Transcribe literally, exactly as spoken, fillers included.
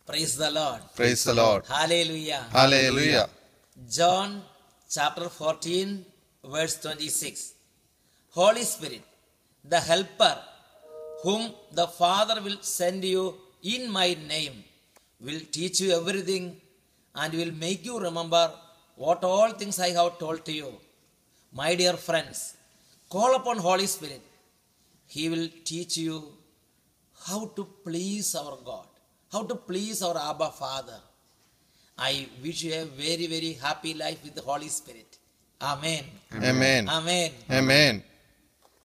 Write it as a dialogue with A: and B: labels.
A: Praise the Lord.
B: Praise the Lord.
A: Hallelujah.
B: Hallelujah.
A: John chapter fourteen, verse twenty-six. Holy Spirit, the Helper, whom the Father will send you in my name, will teach you everything and will make you remember what all things I have told to you. My dear friends, call upon Holy Spirit. He will teach you how to please our God, how to please our Abba Father. I wish you a very, very happy life with the Holy Spirit. Amen.
B: Amen.
A: Amen.
B: Amen.